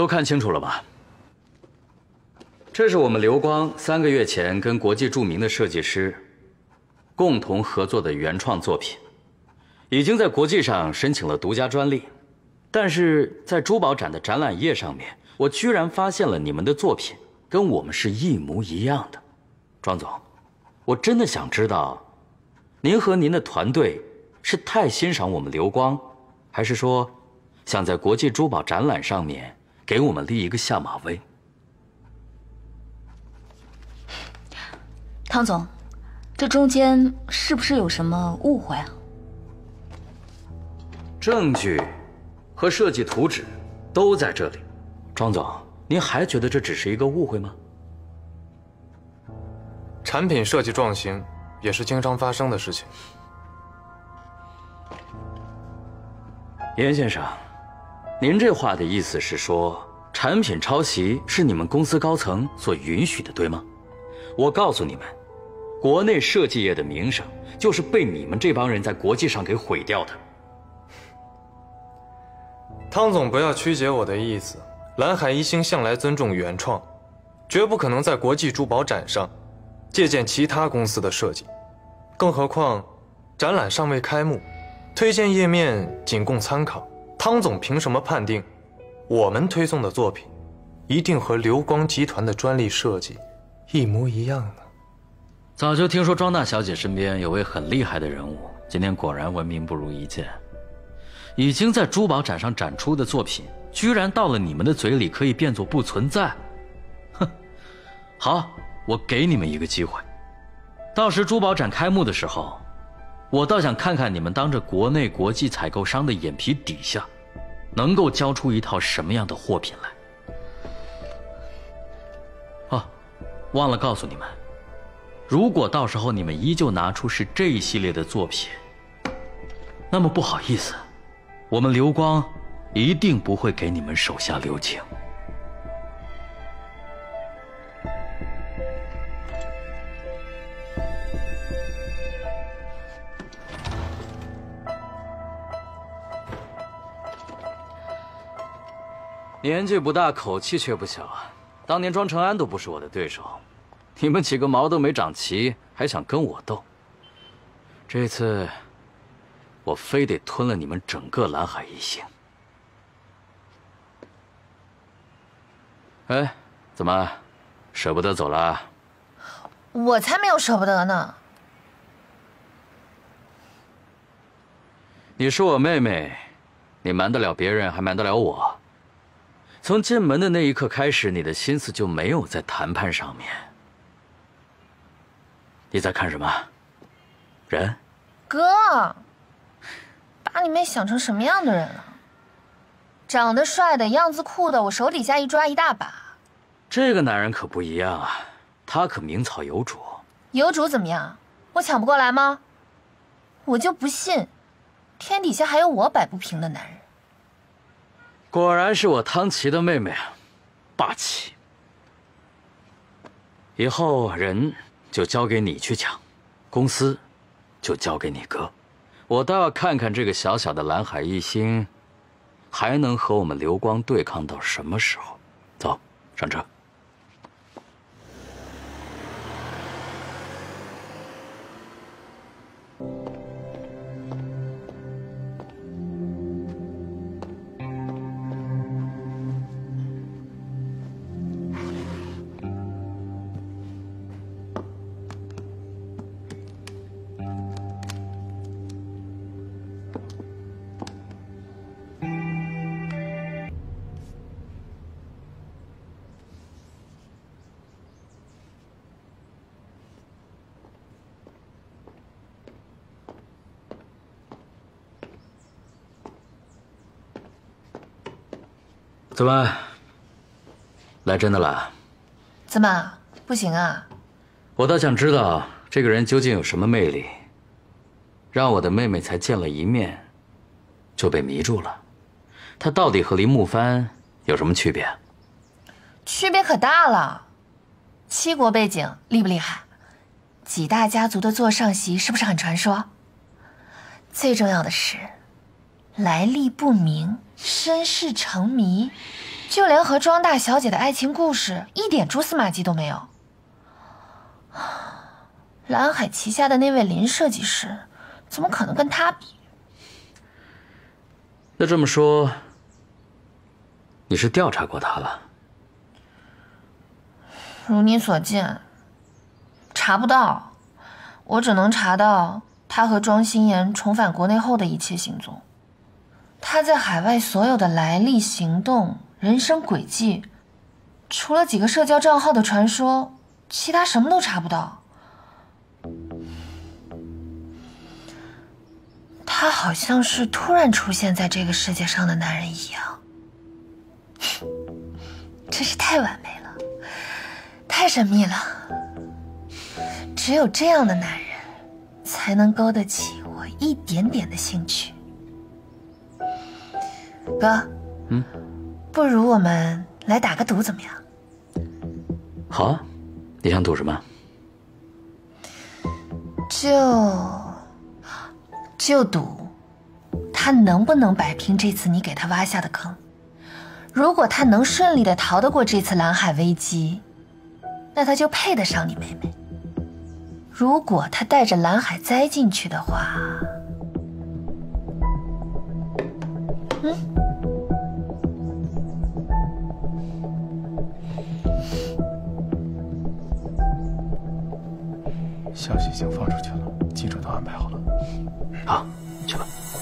都看清楚了吧？这是我们流光3个月前跟国际著名的设计师共同合作的原创作品，已经在国际上申请了独家专利。但是在珠宝展的展览页上面，我居然发现了你们的作品跟我们是一模一样的。庄总，我真的想知道，您和您的团队是太欣赏我们流光，还是说想在国际珠宝展览上面给我们立一个下马威？ 汤总，这中间是不是有什么误会啊？ 证据和设计图纸都在这里，庄总，您还觉得这只是一个误会吗？ 产品设计撞型也是经常发生的事情。 严先生，您这话的意思是说，产品抄袭是你们公司高层所允许的，对吗？我告诉你们，国内设计业的名声就是被你们这帮人在国际上给毁掉的。 汤总，不要曲解我的意思。蓝海一星向来尊重原创，绝不可能在国际珠宝展上借鉴其他公司的设计。更何况，展览尚未开幕，推荐页面仅供参考。汤总凭什么判定我们推送的作品一定和流光集团的专利设计一模一样呢？ 早就听说庄大小姐身边有位很厉害的人物，今天果然闻名不如一见。已经在珠宝展上展出的作品，居然到了你们的嘴里可以变作不存在。哼，好，我给你们一个机会，到时珠宝展开幕的时候，我倒想看看你们当着国内国际采购商的眼皮底下，能够交出一套什么样的货品来。哦，忘了告诉你们，如果到时候你们依旧拿出是这一系列的作品，那么不好意思，我们流光一定不会给你们手下留情。年纪不大，口气却不小啊！当年庄成安都不是我的对手，你们几个毛都没长齐，还想跟我斗？这次我非得吞了你们整个蓝海一星！哎，怎么舍不得走了？ 我才没有舍不得呢！ 你是我妹妹，你瞒得了别人，还瞒得了我？从进门的那一刻开始，你的心思就没有在谈判上面。你在看什么？人？ 哥，把你妹想成什么样的人了？长得帅的，样子酷的，我手底下一抓一大把。 这个男人可不一样啊，他可名草有主。 有主怎么样？我抢不过来吗？我就不信，天底下还有我摆不平的男人。 果然是我汤琪的妹妹啊，霸气。以后人就交给你去抢，公司就交给你哥。我倒要看看这个小小的蓝海一星，还能和我们流光对抗到什么时候。走，上车。怎么，来真的了？ 怎么不行啊？ 我倒想知道这个人究竟有什么魅力，让我的妹妹才见了一面就被迷住了。他到底和林木帆有什么区别？ 区别可大了。7国背景，厉不厉害？几大家族的座上席，是不是很传说？最重要的是，来历不明，身世成谜， 就连和庄大小姐的爱情故事一点蛛丝马迹都没有。蓝海旗下的那位林设计师，怎么可能跟他比？ 那这么说，你是调查过他了？ 如你所见，查不到，我只能查到他和庄心妍重返国内后的一切行踪。他在海外所有的来历、行动、人生轨迹，除了几个社交账号的传说，其他什么都查不到。他好像是突然出现在这个世界上的男人一样，真是太完美了，太神秘了。只有这样的男人，才能勾得起我一点点的兴趣。哥，不如我们来打个赌怎么样？ 好啊，你想赌什么？ 就赌他能不能摆平这次你给他挖下的坑。如果他能顺利的逃得过这次蓝海危机，那他就配得上你妹妹。如果他带着蓝海栽进去的话， 消息已经放出去了，记者都安排好了。 好，去吧。